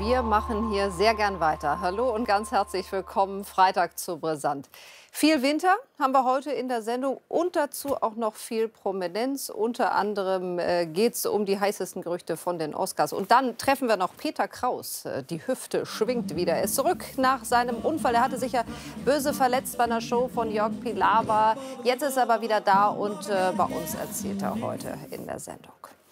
wir machen hier sehr gern weiter. Hallo und ganz herzlich willkommen, Freitag zu Brisant. Viel Winter haben wir heute in der Sendung und dazu auch noch viel Prominenz. Unter anderem geht es um die heißesten Gerüchte von den Oscars. Und dann treffen wir noch Peter Kraus. Die Hüfte schwingt wieder. Er ist zurück nach seinem Unfall. Er hatte sich ja böse verletzt bei einer Show von Jörg Pilawa. Jetzt ist er aber wieder da und bei uns erzählt er heute in der Sendung.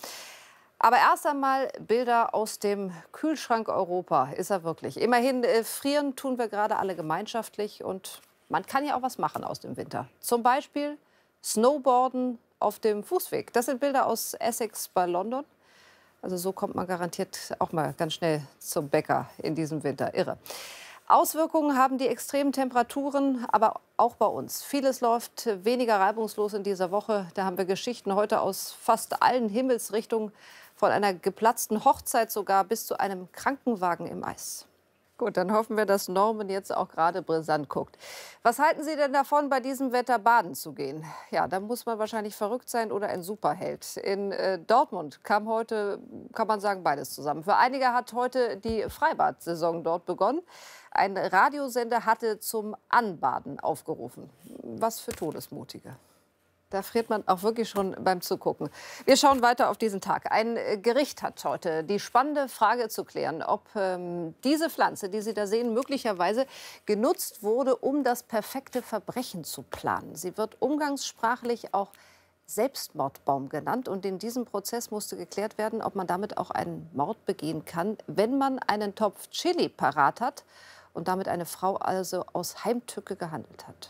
Aber erst einmal Bilder aus dem Kühlschrank Europa. Ist er wirklich. Immerhin frieren tun wir gerade alle gemeinschaftlich und man kann ja auch was machen aus dem Winter. Zum Beispiel Snowboarden auf dem Fußweg. Das sind Bilder aus Essex bei London. Also so kommt man garantiert auch mal ganz schnell zum Bäcker in diesem Winter. Irre. Auswirkungen haben die extremen Temperaturen, aber auch bei uns. Vieles läuft weniger reibungslos in dieser Woche. Da haben wir Geschichten heute aus fast allen Himmelsrichtungen. Von einer geplatzten Hochzeit sogar bis zu einem Krankenwagen im Eis. Gut, dann hoffen wir, dass Norman jetzt auch gerade brisant guckt. Was halten Sie denn davon, bei diesem Wetter baden zu gehen? Ja, da muss man wahrscheinlich verrückt sein oder ein Superheld. In Dortmund kam heute, kann man sagen, beides zusammen. Für einige hat heute die Freibad-Saison dort begonnen. Ein Radiosender hatte zum Anbaden aufgerufen. Was für Todesmutige. Da friert man auch wirklich schon beim Zugucken. Wir schauen weiter auf diesen Tag. Ein Gericht hat heute die spannende Frage zu klären, ob diese Pflanze, die Sie da sehen, möglicherweise genutzt wurde, um das perfekte Verbrechen zu planen. Sie wird umgangssprachlich auch Selbstmordbaum genannt. Und in diesem Prozess musste geklärt werden, ob man damit auch einen Mord begehen kann, wenn man einen Topf Chili parat hat und damit eine Frau also aus Heimtücke gehandelt hat.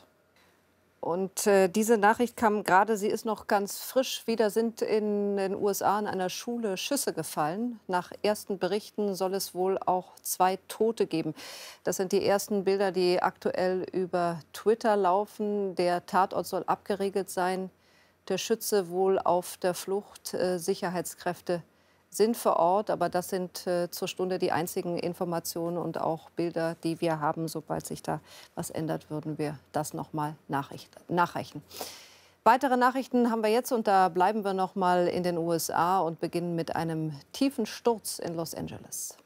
Und diese Nachricht kam gerade, sie ist noch ganz frisch. Wieder sind in den USA in einer Schule Schüsse gefallen. Nach ersten Berichten soll es wohl auch 2 Tote geben. Das sind die ersten Bilder, die aktuell über Twitter laufen. Der Tatort soll abgeriegelt sein. Der Schütze wohl auf der Flucht. Sicherheitskräfte sind vor Ort, aber das sind zur Stunde die einzigen Informationen und auch Bilder, die wir haben. Sobald sich da was ändert, würden wir das noch mal nachreichen. Weitere Nachrichten haben wir jetzt und da bleiben wir noch mal in den USA und beginnen mit einem tiefen Sturz in Los Angeles.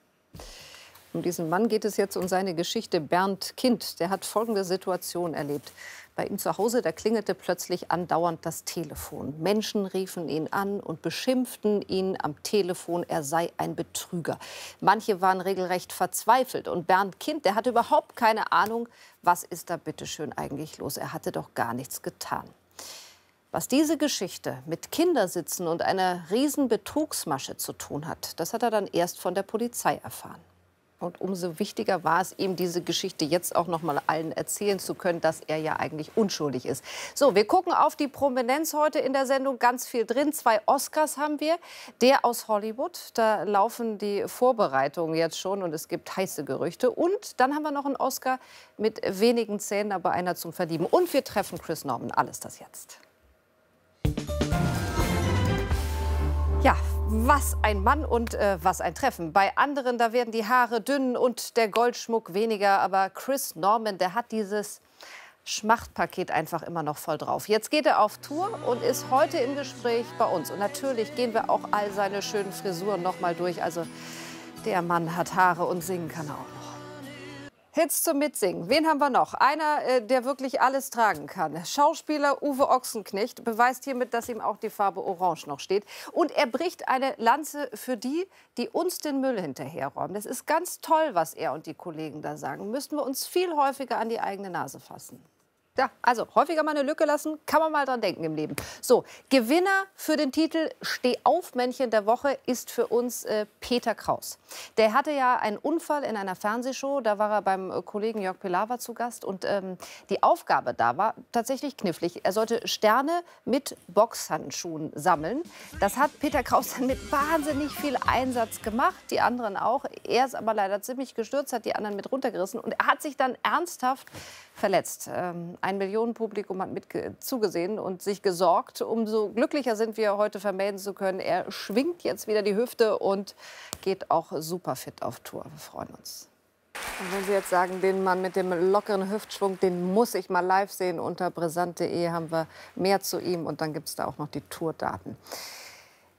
Um diesen Mann geht es jetzt, um seine Geschichte. Bernd Kind, der hat folgende Situation erlebt. Bei ihm zu Hause, da klingelte plötzlich andauernd das Telefon. Menschen riefen ihn an und beschimpften ihn am Telefon, er sei ein Betrüger. Manche waren regelrecht verzweifelt. Und Bernd Kind, der hatte überhaupt keine Ahnung, was ist da bitteschön eigentlich los. Er hatte doch gar nichts getan. Was diese Geschichte mit Kindersitzen und einer riesen Betrugsmasche zu tun hat, das hat er dann erst von der Polizei erfahren. Und umso wichtiger war es ihm, diese Geschichte jetzt auch noch mal allen erzählen zu können, dass er ja eigentlich unschuldig ist. So, wir gucken auf die Prominenz heute in der Sendung. Ganz viel drin. 2 Oscars haben wir. Der aus Hollywood. Da laufen die Vorbereitungen jetzt schon und es gibt heiße Gerüchte. Und dann haben wir noch einen Oscar mit wenigen Zähnen, aber einer zum Verlieben. Und wir treffen Chris Norman. Alles das jetzt. Ja, was ein Mann und was ein Treffen. Bei anderen, da werden die Haare dünn und der Goldschmuck weniger. Aber Chris Norman, der hat dieses Schmachtpaket einfach immer noch voll drauf. Jetzt geht er auf Tour und ist heute im Gespräch bei uns. Und natürlich gehen wir auch all seine schönen Frisuren noch mal durch. Also der Mann hat Haare und singen kann er auch noch. Hits zum Mitsingen. Wen haben wir noch? Einer, der wirklich alles tragen kann. Schauspieler Uwe Ochsenknecht beweist hiermit, dass ihm auch die Farbe Orange noch steht. Und er bricht eine Lanze für die, die uns den Müll hinterherräumen. Das ist ganz toll, was er und die Kollegen da sagen. Müssten wir uns viel häufiger an die eigene Nase fassen. Ja, also häufiger mal eine Lücke lassen, kann man mal dran denken im Leben. So, Gewinner für den Titel Steh-auf-Männchen der Woche ist für uns Peter Kraus. Der hatte ja einen Unfall in einer Fernsehshow, da war er beim Kollegen Jörg Pilawa zu Gast und die Aufgabe da war tatsächlich knifflig. Er sollte Sterne mit Boxhandschuhen sammeln. Das hat Peter Kraus dann mit wahnsinnig viel Einsatz gemacht, die anderen auch. Er ist aber leider ziemlich gestürzt, hat die anderen mit runtergerissen und er hat sich dann ernsthaft verletzt. Ein Millionenpublikum hat mit zugesehen und sich gesorgt. Umso glücklicher sind wir, heute vermelden zu können, er schwingt jetzt wieder die Hüfte und geht auch super fit auf Tour. Wir freuen uns. Und wenn Sie jetzt sagen, den Mann mit dem lockeren Hüftschwung, den muss ich mal live sehen, unter brisant.de haben wir mehr zu ihm und dann gibt es da auch noch die Tourdaten.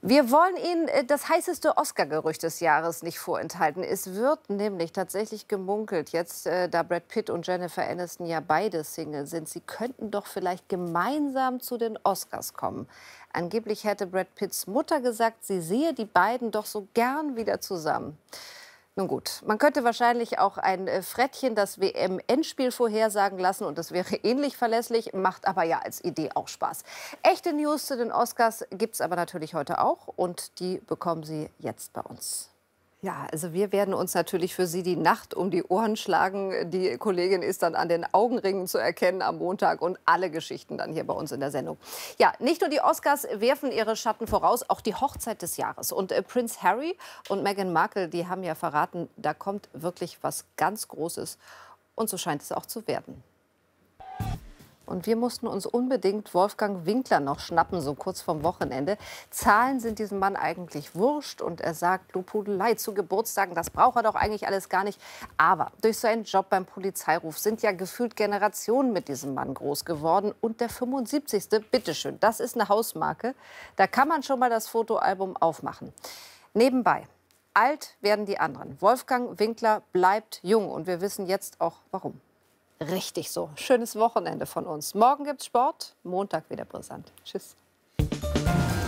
Wir wollen Ihnen das heißeste Oscar-Gerücht des Jahres nicht vorenthalten. Es wird nämlich tatsächlich gemunkelt, jetzt da Brad Pitt und Jennifer Aniston ja beide Single sind, sie könnten doch vielleicht gemeinsam zu den Oscars kommen. Angeblich hätte Brad Pitts Mutter gesagt, sie sehe die beiden doch so gern wieder zusammen. Nun gut, man könnte wahrscheinlich auch ein Frettchen das WM-Endspiel vorhersagen lassen und das wäre ähnlich verlässlich, macht aber ja als Idee auch Spaß. Echte News zu den Oscars gibt es aber natürlich heute auch und die bekommen Sie jetzt bei uns. Ja, also wir werden uns natürlich für Sie die Nacht um die Ohren schlagen. Die Kollegin ist dann an den Augenringen zu erkennen am Montag und alle Geschichten dann hier bei uns in der Sendung. Ja, nicht nur die Oscars werfen ihre Schatten voraus, auch die Hochzeit des Jahres. Und Prince Harry und Meghan Markle, die haben ja verraten, da kommt wirklich was ganz Großes. Und so scheint es auch zu werden. Und wir mussten uns unbedingt Wolfgang Winkler noch schnappen, so kurz vorm Wochenende. Zahlen sind diesem Mann eigentlich wurscht und er sagt, Lobhudelei zu Geburtstagen, das braucht er doch eigentlich alles gar nicht. Aber durch seinen Job beim Polizeiruf sind ja gefühlt Generationen mit diesem Mann groß geworden. Und der 75. Bitteschön, das ist eine Hausmarke. Da kann man schon mal das Fotoalbum aufmachen. Nebenbei, alt werden die anderen. Wolfgang Winkler bleibt jung und wir wissen jetzt auch, warum. Richtig so. Schönes Wochenende von uns. Morgen gibt's Sport, Montag wieder brisant. Tschüss.